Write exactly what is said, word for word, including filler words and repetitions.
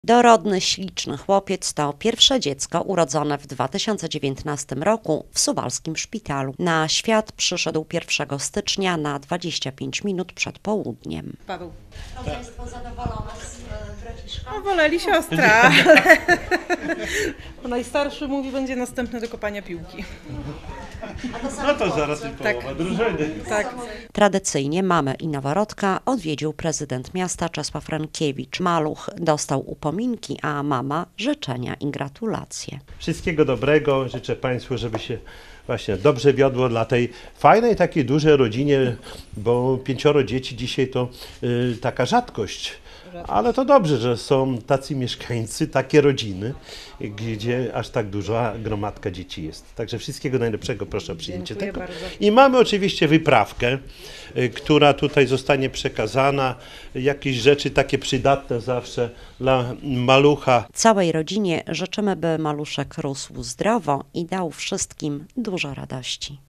Dorodny, śliczny chłopiec to pierwsze dziecko urodzone w dwa tysiące dziewiętnastym roku w suwalskim szpitalu. Na świat przyszedł pierwszego stycznia na dwadzieścia pięć minut przed południem. Paweł. Państwo zadowolone z braciszką? No, woleli siostra, ale najstarszy mówi, będzie następny do kopania piłki. No to zaraz i połowa Tak. drużyny. Tak. Tradycyjnie mamę i noworodka odwiedził prezydent miasta Czesław Rękiewicz. Maluch dostał upominki, a mama życzenia i gratulacje. Wszystkiego dobrego. Życzę Państwu, żeby się właśnie dobrze wiodło dla tej fajnej, takiej dużej rodzinie, bo pięcioro dzieci dzisiaj to y, taka rzadkość. Ale to dobrze, że są tacy mieszkańcy, takie rodziny, gdzie aż tak duża gromadka dzieci jest. Także wszystkiego najlepszego, proszę o przyjęcie Dziękuję tego. bardzo. I mamy oczywiście wyprawkę, y, która tutaj zostanie przekazana. Jakieś rzeczy takie przydatne zawsze dla malucha. Całej rodzinie życzymy, by maluszek rósł zdrowo i dał wszystkim dużo radości.